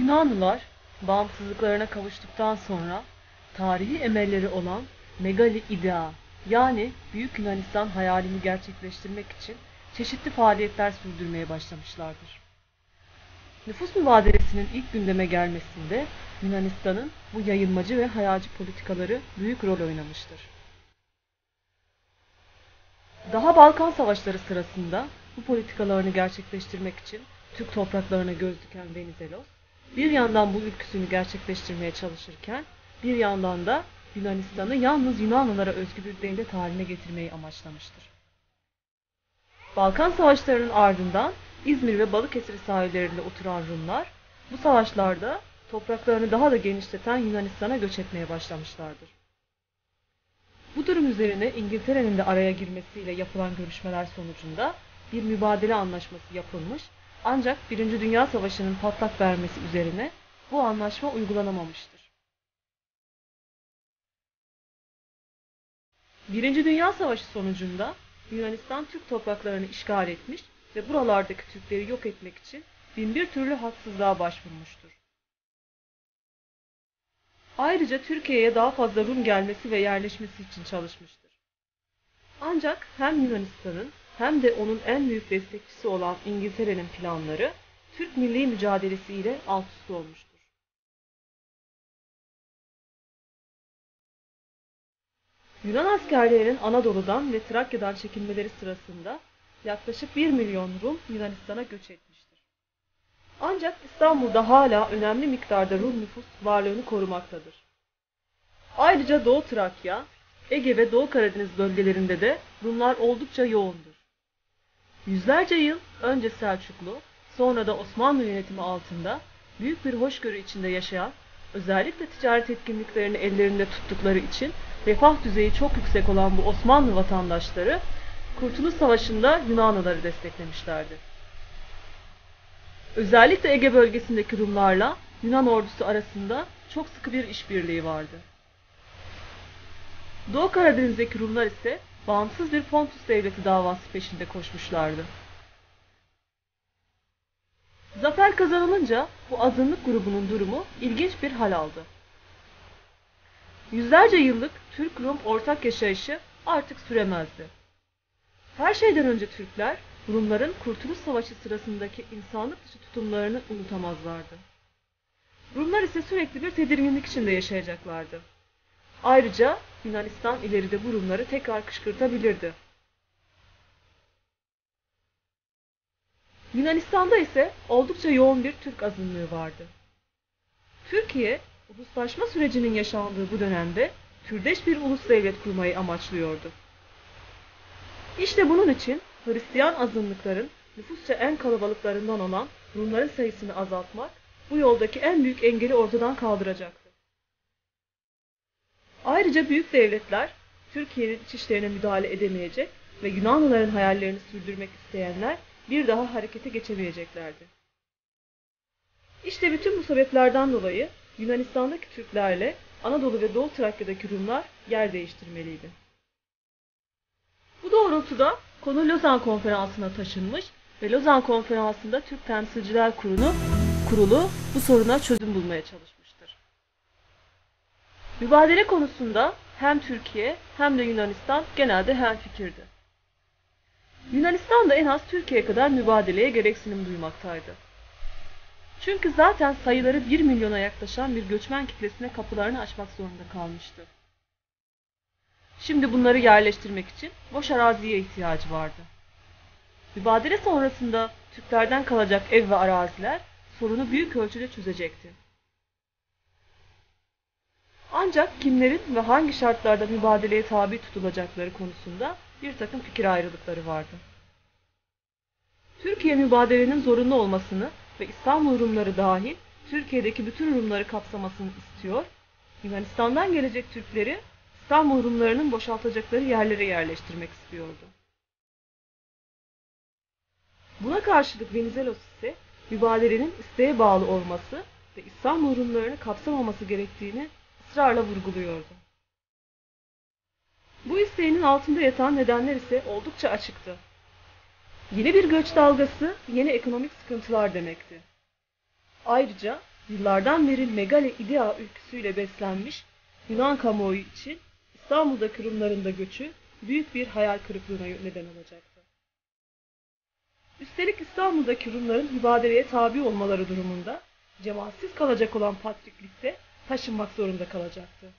Yunanlılar bağımsızlıklarına kavuştuktan sonra tarihi emelleri olan Megali İdea yani Büyük Yunanistan hayalini gerçekleştirmek için çeşitli faaliyetler sürdürmeye başlamışlardır. Nüfus mübadelesinin ilk gündeme gelmesinde Yunanistan'ın bu yayılmacı ve hayalci politikaları büyük rol oynamıştır. Daha Balkan Savaşları sırasında bu politikalarını gerçekleştirmek için Türk topraklarına göz diken Venizelos, bir yandan bu ülküsünü gerçekleştirmeye çalışırken, bir yandan da Yunanistan'ı yalnız Yunanlılara özgü bir devlet haline getirmeyi amaçlamıştır. Balkan Savaşları'nın ardından İzmir ve Balıkesir sahillerinde oturan Rumlar, bu savaşlarda topraklarını daha da genişleten Yunanistan'a göç etmeye başlamışlardır. Bu durum üzerine İngiltere'nin de araya girmesiyle yapılan görüşmeler sonucunda bir mübadele anlaşması yapılmış, ancak Birinci Dünya Savaşı'nın patlak vermesi üzerine bu anlaşma uygulanamamıştır. Birinci Dünya Savaşı sonucunda Yunanistan Türk topraklarını işgal etmiş ve buralardaki Türkleri yok etmek için binbir türlü haksızlığa başvurmuştur. Ayrıca Türkiye'ye daha fazla Rum gelmesi ve yerleşmesi için çalışmıştır. Ancak hem Yunanistan'ın hem de onun en büyük destekçisi olan İngiltere'nin planları Türk milli mücadelesi ile alt üst olmuştur. Yunan askerlerinin Anadolu'dan ve Trakya'dan çekilmeleri sırasında yaklaşık 1 milyon Rum Yunanistan'a göç etmiştir. Ancak İstanbul'da hala önemli miktarda Rum nüfus varlığını korumaktadır. Ayrıca Doğu Trakya, Ege ve Doğu Karadeniz bölgelerinde de Rumlar oldukça yoğundur. Yüzlerce yıl önce Selçuklu, sonra da Osmanlı yönetimi altında büyük bir hoşgörü içinde yaşayan, özellikle ticaret etkinliklerini ellerinde tuttukları için refah düzeyi çok yüksek olan bu Osmanlı vatandaşları, Kurtuluş Savaşı'nda Yunanlıları desteklemişlerdi. Özellikle Ege bölgesindeki Rumlarla Yunan ordusu arasında çok sıkı bir işbirliği vardı. Doğu Karadeniz'deki Rumlar ise bağımsız bir Pontus devleti davası peşinde koşmuşlardı. Zafer kazanılınca bu azınlık grubunun durumu ilginç bir hal aldı. Yüzlerce yıllık Türk-Rum ortak yaşayışı artık süremezdi. Her şeyden önce Türkler, Rumların Kurtuluş Savaşı sırasındaki insanlık dışı tutumlarını unutamazlardı. Rumlar ise sürekli bir tedirginlik içinde yaşayacaklardı. Ayrıca Yunanistan ileride bu Rumları tekrar kışkırtabilirdi. Yunanistan'da ise oldukça yoğun bir Türk azınlığı vardı. Türkiye, uluslaşma sürecinin yaşandığı bu dönemde türdeş bir ulus devlet kurmayı amaçlıyordu. İşte bunun için Hristiyan azınlıkların nüfusça en kalabalıklarından olan Rumların sayısını azaltmak, bu yoldaki en büyük engeli ortadan kaldıracaktı. Ayrıca büyük devletler, Türkiye'nin iç işlerine müdahale edemeyecek ve Yunanlıların hayallerini sürdürmek isteyenler bir daha harekete geçemeyeceklerdi. İşte bütün bu sebeplerden dolayı Yunanistan'daki Türklerle Anadolu ve Doğu Trakya'daki Rumlar yer değiştirmeliydi. Bu doğrultuda konu Lozan Konferansı'na taşınmış ve Lozan Konferansı'nda Türk Temsilciler Kurulu bu soruna çözüm bulmaya çalışmıştır. Mübadele konusunda hem Türkiye hem de Yunanistan genelde hemfikirdi. Yunanistan da en az Türkiye kadar mübadeleye gereksinim duymaktaydı. Çünkü zaten sayıları 1 milyona yaklaşan bir göçmen kitlesine kapılarını açmak zorunda kalmıştı. Şimdi bunları yerleştirmek için boş araziye ihtiyacı vardı. Mübadele sonrasında Türklerden kalacak ev ve araziler sorunu büyük ölçüde çözecekti. Ancak kimlerin ve hangi şartlarda mübadeleye tabi tutulacakları konusunda bir takım fikir ayrılıkları vardı. Türkiye mübadelenin zorunlu olmasını ve İstanbul Rumları dahil Türkiye'deki bütün Rumları kapsamasını istiyor, Yunanistan'dan gelecek Türkleri İstanbul Rumlarının boşaltacakları yerlere yerleştirmek istiyordu. Buna karşılık Venizelos ise mübadelenin isteğe bağlı olması ve İstanbul Rumlarını kapsamaması gerektiğini ısrarla vurguluyordu. Bu isteğinin altında yatan nedenler ise oldukça açıktı. Yeni bir göç dalgası, yeni ekonomik sıkıntılar demekti. Ayrıca Yıllardan beri Megale idea ülküsüyle beslenmiş Yunan kamuoyu için İstanbul'daki Rumların da göçü büyük bir hayal kırıklığına neden olacaktı. Üstelik İstanbul'daki Rumların mübadeleye tabi olmaları durumunda cemaatsiz kalacak olan patriklikte taşınmak zorunda kalacaktı.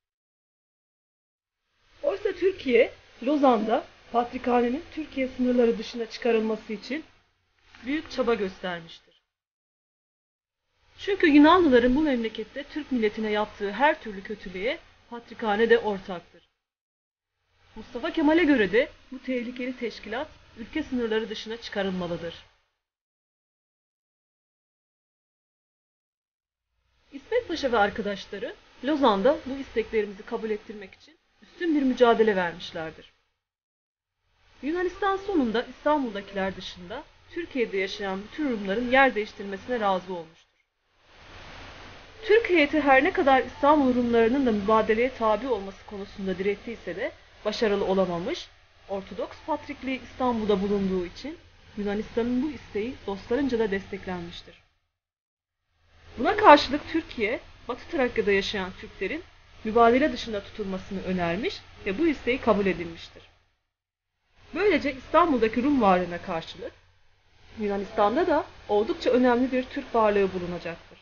Oysa Türkiye, Lozan'da patrikhanenin Türkiye sınırları dışına çıkarılması için büyük çaba göstermiştir. Çünkü Yunanlıların bu memlekette Türk milletine yaptığı her türlü kötülüğe patrikhane de ortaktır. Mustafa Kemal'e göre de bu tehlikeli teşkilat ülke sınırları dışına çıkarılmalıdır. İsmet Paşa ve arkadaşları Lozan'da bu isteklerimizi kabul ettirmek için üstün bir mücadele vermişlerdir. Yunanistan sonunda İstanbul'dakiler dışında Türkiye'de yaşayan bütün Rumların yer değiştirmesine razı olmuştur. Türk heyeti her ne kadar İstanbul Rumlarının da mübadeleye tabi olması konusunda direttiyse de başarılı olamamış, Ortodoks Patrikliği İstanbul'da bulunduğu için Yunanistan'ın bu isteği dostlarınca da desteklenmiştir. Buna karşılık Türkiye, Batı Trakya'da yaşayan Türklerin mübadele dışında tutulmasını önermiş ve bu isteği kabul edilmiştir. Böylece İstanbul'daki Rum varlığına karşılık Yunanistan'da da oldukça önemli bir Türk varlığı bulunacaktır.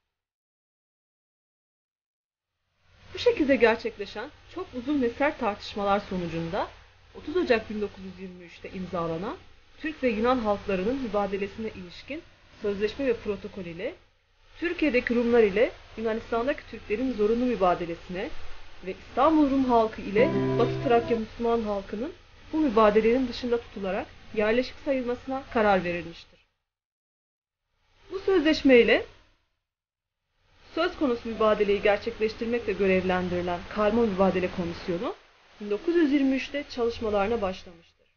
Bu şekilde gerçekleşen çok uzun ve sert tartışmalar sonucunda 30 Ocak 1923'te imzalanan Türk ve Yunan halklarının mübadelesine ilişkin sözleşme ve protokol ile Türkiye'deki Rumlar ile Yunanistan'daki Türklerin zorunlu mübadelesine ve İstanbul Rum halkı ile Batı Trakya Müslüman halkının bu mübadelenin dışında tutularak yerleşik sayılmasına karar verilmiştir. Bu sözleşme ile söz konusu mübadeleyi gerçekleştirmekle görevlendirilen Karma Mübadele Komisyonu 1923'te çalışmalarına başlamıştır.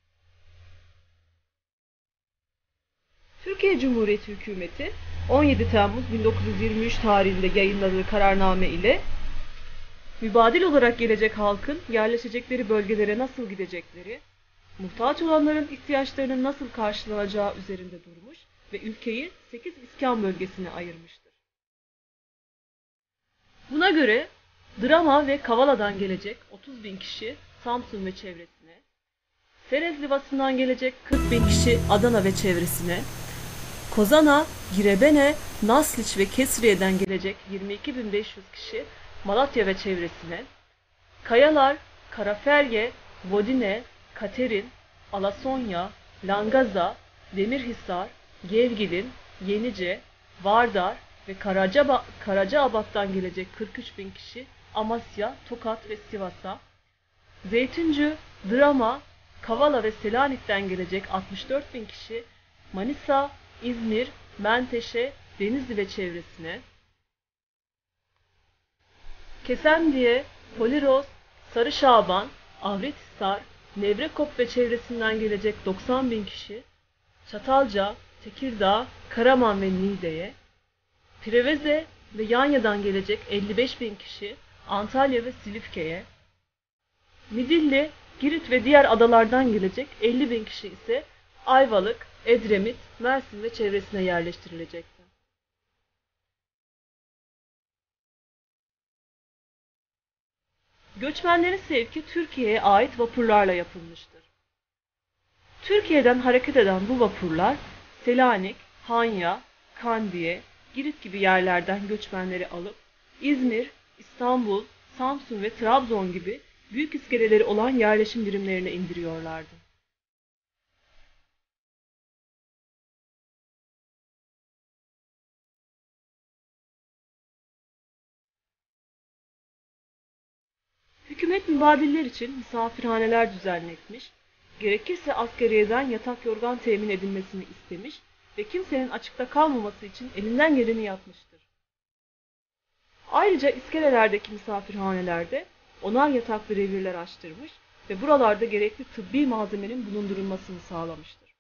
Türkiye Cumhuriyeti Hükümeti 17 Temmuz 1923 tarihinde yayınladığı kararname ile mübadil olarak gelecek halkın yerleşecekleri bölgelere nasıl gidecekleri, muhtaç olanların ihtiyaçlarının nasıl karşılanacağı üzerinde durmuş ve ülkeyi 8 iskan bölgesine ayırmıştır. Buna göre Drama ve Kavala'dan gelecek 30.000 kişi Samsun ve çevresine, Serez Livası'ndan gelecek 40.000 kişi Adana ve çevresine, Kozana, Girebene, Nasliç ve Kesriye'den gelecek 22.500 kişi Malatya ve çevresine, Kayalar, Karaferye, Vodine, Katerin, Alasonya, Langaza, Demirhisar, Gevgilin, Yenice, Vardar ve Karacaabat'tan gelecek 43.000 kişi Amasya, Tokat ve Sivas'a, Zeytincü, Drama, Kavala ve Selanik'ten gelecek 64.000 kişi Manisa, İzmir, Menteşe, Denizli ve çevresine, Kesendiye, Poliros, Sarışaban, Avrethisar, Nevrekop ve çevresinden gelecek 90.000 kişi Çatalca, Tekirdağ, Karaman ve Niğde'ye, Preveze ve Yanya'dan gelecek 55.000 kişi Antalya ve Silifke'ye, Midilli, Girit ve diğer adalardan gelecek 50.000 kişi ise Ayvalık, Edremit, Mersin ve çevresine yerleştirilecekti. Göçmenlerin sevki Türkiye'ye ait vapurlarla yapılmıştır. Türkiye'den hareket eden bu vapurlar Selanik, Hanya, Kandiye, Girit gibi yerlerden göçmenleri alıp İzmir, İstanbul, Samsun ve Trabzon gibi büyük iskeleleri olan yerleşim birimlerine indiriyorlardı. Hükümet mübadiller için misafirhaneler düzenletmiş, gerekirse askeriyeden yatak yorgan temin edilmesini istemiş ve kimsenin açıkta kalmaması için elinden geleni yapmıştır. Ayrıca iskelelerdeki misafirhanelerde onar yataklı revirler açtırmış ve buralarda gerekli tıbbi malzemenin bulundurulmasını sağlamıştır.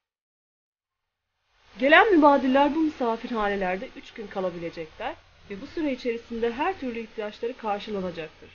Gelen mübadiller bu misafirhanelerde 3 gün kalabilecekler ve bu süre içerisinde her türlü ihtiyaçları karşılanacaktır.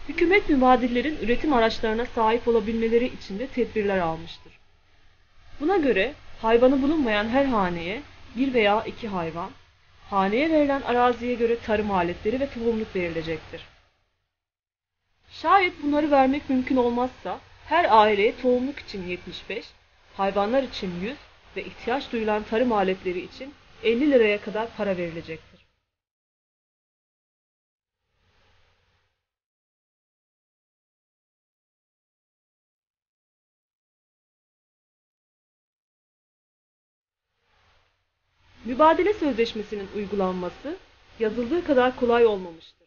Hükümet mübadillerin üretim araçlarına sahip olabilmeleri için de tedbirler almıştır. Buna göre hayvanı bulunmayan her haneye bir veya iki hayvan, haneye verilen araziye göre tarım aletleri ve tohumluk verilecektir. Şayet bunları vermek mümkün olmazsa her aileye tohumluk için 75, hayvanlar için 100 ve ihtiyaç duyulan tarım aletleri için 50 liraya kadar para verilecektir. Mübadele sözleşmesinin uygulanması yazıldığı kadar kolay olmamıştır.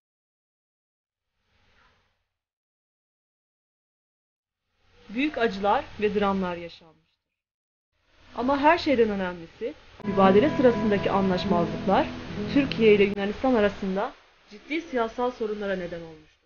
Büyük acılar ve dramlar yaşanmıştır. Ama her şeyden önemlisi, mübadele sırasındaki anlaşmazlıklar Türkiye ile Yunanistan arasında ciddi siyasal sorunlara neden olmuştur.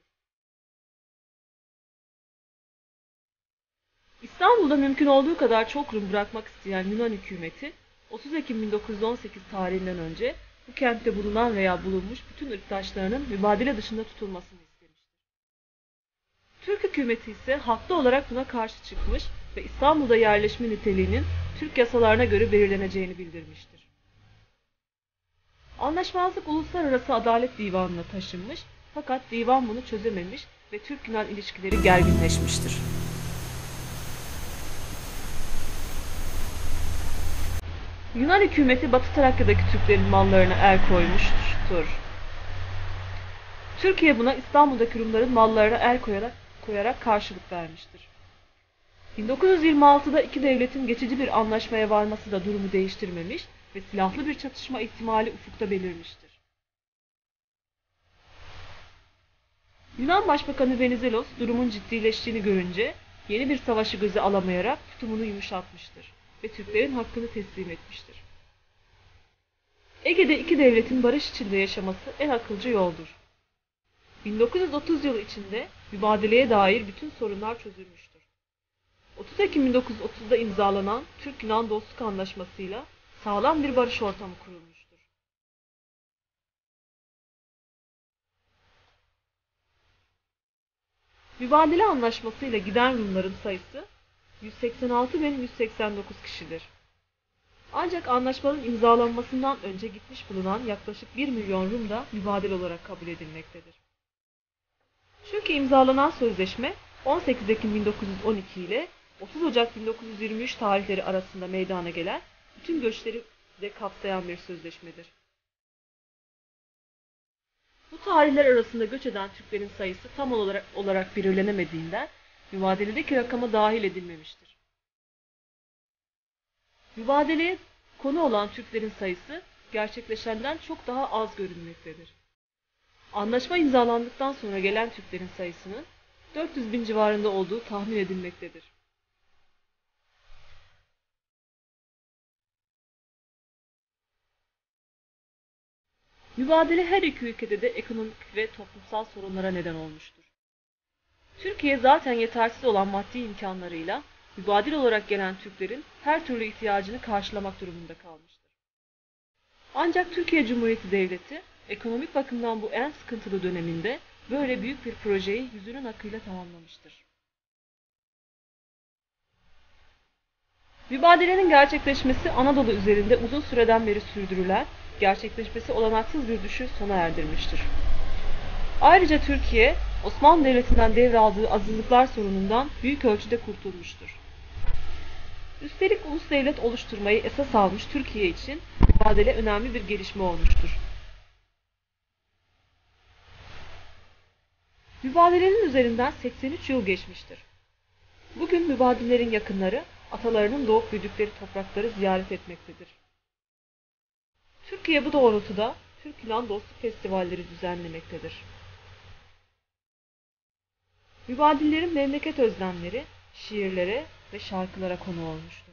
İstanbul'da mümkün olduğu kadar çok Rum bırakmak isteyen Yunan hükümeti 30 Ekim 1918 tarihinden önce bu kentte bulunan veya bulunmuş bütün ırktaşlarının mübadele dışında tutulmasını istemiştir. Türk hükümeti ise haklı olarak buna karşı çıkmış ve İstanbul'da yerleşme niteliğinin Türk yasalarına göre belirleneceğini bildirmiştir. Anlaşmazlık Uluslararası Adalet Divanı'na taşınmış fakat divan bunu çözememiş ve Türk-Yunan ilişkileri gerginleşmiştir. Yunan hükümeti Batı Trakya'daki Türklerin mallarına el koymuştur. Türkiye buna İstanbul'daki Rumların mallarına el koyarak karşılık vermiştir. 1926'da iki devletin geçici bir anlaşmaya varması da durumu değiştirmemiş ve silahlı bir çatışma ihtimali ufukta belirmiştir. Yunan Başbakanı Venizelos durumun ciddileştiğini görünce yeni bir savaşı göze alamayarak tutumunu yumuşatmıştır ve Türklerin hakkını teslim etmiştir. Ege'de iki devletin barış içinde yaşaması en akılcı yoldur. 1930 yılı içinde mübadeleye dair bütün sorunlar çözülmüştür. 30 Ekim 1930'da imzalanan Türk-Yunan Dostluk Anlaşması'yla sağlam bir barış ortamı kurulmuştur. Mübadele Anlaşması'yla giden Rumların sayısı 186.189 kişidir. Ancak anlaşmanın imzalanmasından önce gitmiş bulunan yaklaşık 1 milyon Rum da mübadele olarak kabul edilmektedir. Çünkü imzalanan sözleşme 18 Ekim 1912 ile 30 Ocak 1923 tarihleri arasında meydana gelen bütün göçleri de kapsayan bir sözleşmedir. Bu tarihler arasında göç eden Türklerin sayısı tam olarak belirlenemediğinden mübadeledeki rakama dahil edilmemiştir. Mübadeleye konu olan Türklerin sayısı gerçekleşenden çok daha az görünmektedir. Anlaşma imzalandıktan sonra gelen Türklerin sayısının 400 bin civarında olduğu tahmin edilmektedir. Mübadele her iki ülkede de ekonomik ve toplumsal sorunlara neden olmuştur. Türkiye zaten yetersiz olan maddi imkanlarıyla mübadele olarak gelen Türklerin her türlü ihtiyacını karşılamak durumunda kalmıştır. Ancak Türkiye Cumhuriyeti Devleti ekonomik bakımdan bu en sıkıntılı döneminde böyle büyük bir projeyi yüzünün akıyla tamamlamıştır. Mübadelenin gerçekleşmesi Anadolu üzerinde uzun süreden beri sürdürülen, gerçekleşmesi olanaksız bir düşü sona erdirmiştir. Ayrıca Türkiye, Osmanlı Devleti'nden devraldığı azınlıklar sorunundan büyük ölçüde kurtulmuştur. Üstelik ulus devlet oluşturmayı esas almış Türkiye için mübadele önemli bir gelişme olmuştur. Mübadelenin üzerinden 83 yıl geçmiştir. Bugün mübadelerin yakınları, atalarının doğup büyüdükleri toprakları ziyaret etmektedir. Türkiye bu doğrultuda Türk-Yunan Dostluk Festivalleri düzenlemektedir. Mübadillerin memleket özlemleri şiirlere ve şarkılara konu olmuştur.